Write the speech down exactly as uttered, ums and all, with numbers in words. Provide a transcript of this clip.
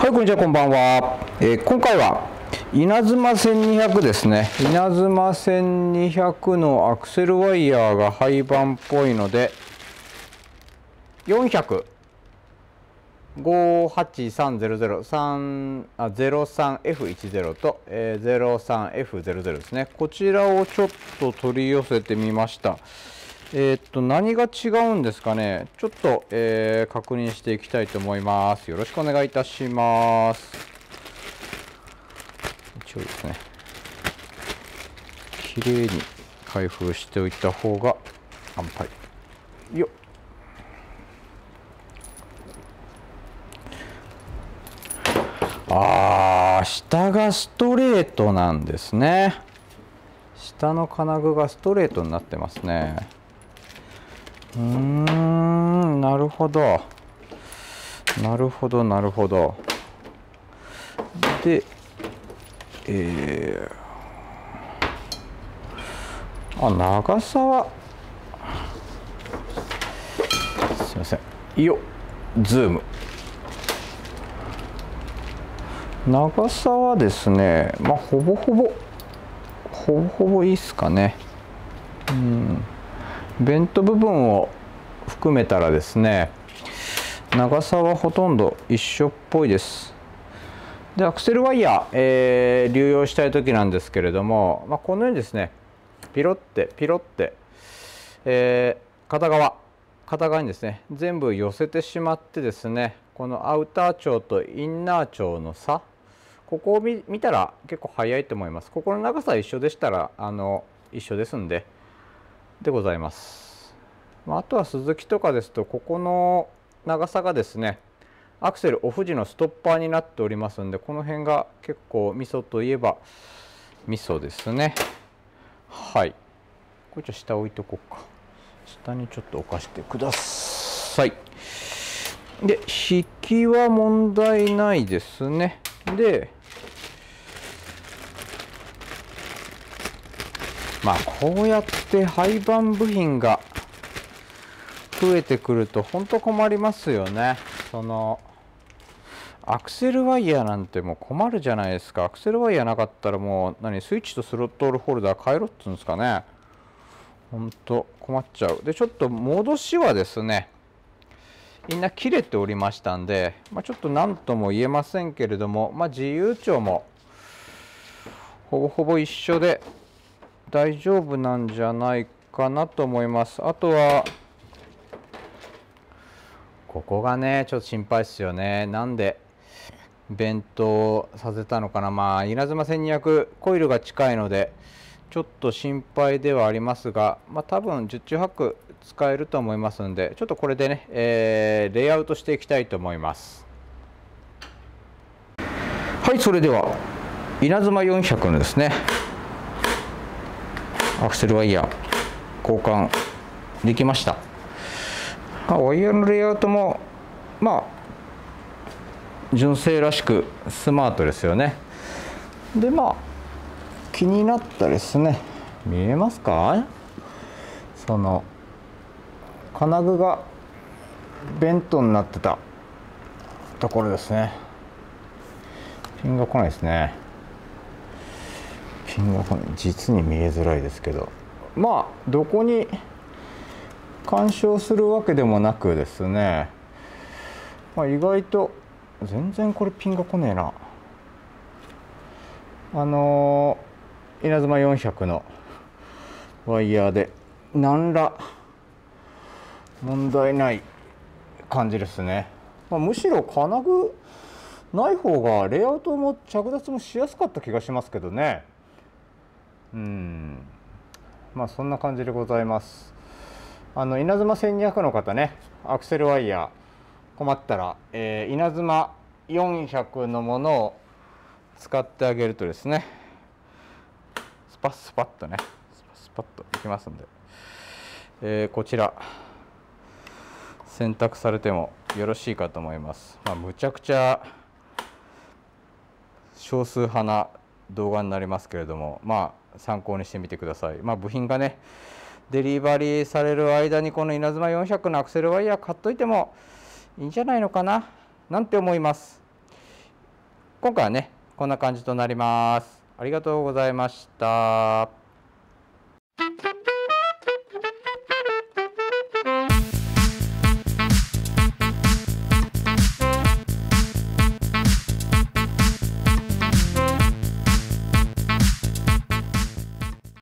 はい、こんにちは、こんばんは。えー、今回は稲妻せんにひゃくですね。稲妻せんにひゃくのアクセルワイヤーが廃盤っぽいので、よんひゃく、ごはちさんゼロゼロ、ゼロさんエフいちゼロ と、えー、ゼロさんエフゼロゼロ ですね。こちらをちょっと取り寄せてみました。えー、っと何が違うんですかね。ちょっと、えー、確認していきたいと思います。よろしくお願いいたします。一応ですね、きれいに開封しておいた方が安牌よっ。あー、下がストレートなんですね。下の金具がストレートになってますね。うーん、なるほどなるほどなるほど。で、えー、あ、長さはすいませんよっ、ズーム。長さはですね、まあほぼほぼほぼほぼいいっすかね。うん、ベント部分を含めたらですね、長さはほとんど一緒っぽいです。で、アクセルワイヤー、えー、流用したい時なんですけれども、まあ、このようにですね、ピロってピロって、えー、片側片側にですね、全部寄せてしまってですね、このアウター長とインナー長の差、ここを 見, 見たら結構早いと思います。ここの長さ一緒でしたらあの一緒ですんででございます。あとはスズキとかですと、ここの長さがですね、アクセルオフ時のストッパーになっておりますんで、この辺が結構ミソといえばミソですね。はい、これちょっと下置いとこうか。下にちょっと置かしてください。で、引きは問題ないですね。で、まあこうやって廃盤部品が増えてくると本当困りますよね。そのアクセルワイヤーなんてもう困るじゃないですか。アクセルワイヤーなかったらもう何、スイッチとスロットルホルダー変えろっつうんですかね。本当困っちゃう。で、ちょっと戻しはですね、みんな切れておりましたんで、まあ、ちょっと何とも言えませんけれども、まあ、自由帳もほぼほぼ一緒で大丈夫なんじゃないかなと思います。あとはここがね、ちょっと心配ですよね。なんで弁当させたのかな。まあ稲妻せんにひゃくコイルが近いのでちょっと心配ではありますが、まあ、多分十中八九使えると思いますんで、ちょっとこれでね、えー、レイアウトしていきたいと思います。はい、それでは稲妻よんひゃくのですね、アクセルワイヤー交換できました。ワイヤーのレイアウトもまあ純正らしくスマートですよね。で、まあ気になったですね、見えますか、その金具がベントになってたところですね。ピンが来ないですね。ピンが来ない。実に見えづらいですけど、まあどこに干渉するわけでもなくですね、まあ、意外と全然これピンが来ねえな。あのー、稲妻よんひゃくのワイヤーで何ら問題ない感じですね。まあ、むしろ金具ない方がレイアウトも着脱もしやすかった気がしますけどね。うん、まあそんな感じでございます。あの稲妻せんにひゃくの方ね、アクセルワイヤー困ったら、えー、稲妻よんひゃくのものを使ってあげるとですね、スパッスパッとね、スパスパッといきますんで、えー、こちら選択されてもよろしいかと思います。まあ、むちゃくちゃ少数派な動画になりますけれども、まあ参考にしてみてください。まあ、部品がねデリバリーされる間にこの稲妻よんひゃくのアクセルワイヤー買っといてもいいんじゃないのかななんて思います。 今回はねこんな感じとなります。ありがとうございました。